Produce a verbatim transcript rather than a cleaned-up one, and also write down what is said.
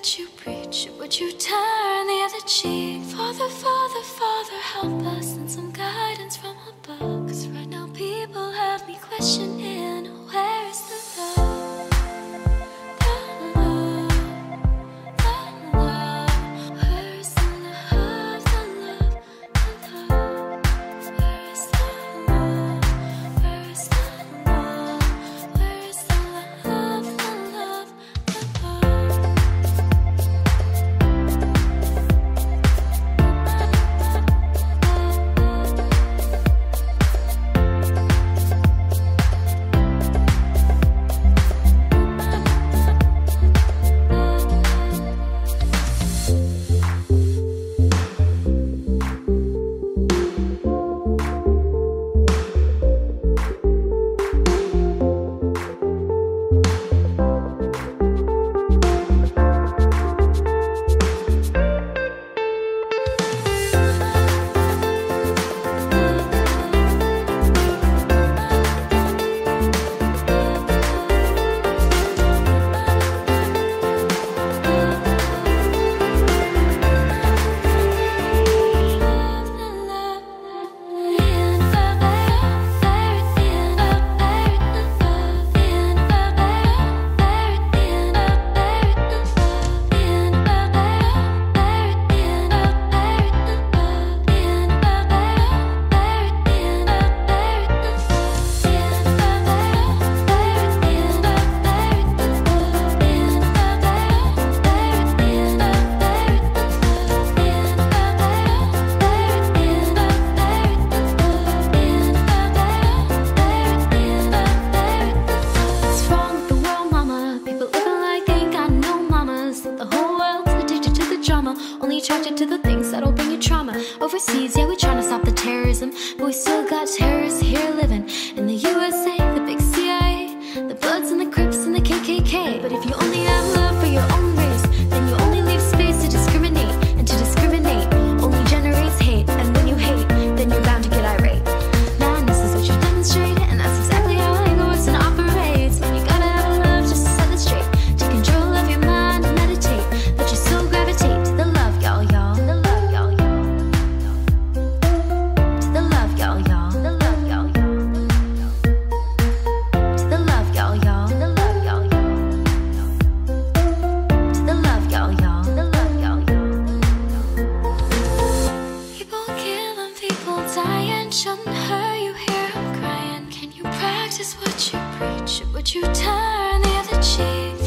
what you preach? Would you turn the other cheek? Father, Father, Father, help us and some guidance from above. 'Cause right now people have me questioning, where is the love? The love, the love. Where is the love, the love, the love? Where is the love? Where is the love? Where is the love, the love, the love? Only attracted to the things that'll bring you trauma. Overseas, yeah, we tryna stop the terrorism, but we still got terrorists here living in the U S A, the big C I A, the Bloods and the Crips and the K K K. But if you only have love for your own race, then you only leave space to discriminate, and to discriminate only generates hate. And when you hate, then you're bound to get irate. Man, this is what you demonstrate, and that's exactly how anger works and operates. Man, you gotta have love just to set it straight, to control of your mind and meditate, but you still gravitate to the love, y'all, y'all. The love, y'all, y'all. To the love, y'all, y'all. The love, y'all, y'all. To the love, y'all, y'all. The love, y'all, y'all. To the love, y'all, y'all. The love, y'all, y'all. People killing, people dying, shouldn't hurt you, hear 'em crying. Can you practice what you preach? Would you turn the other cheek?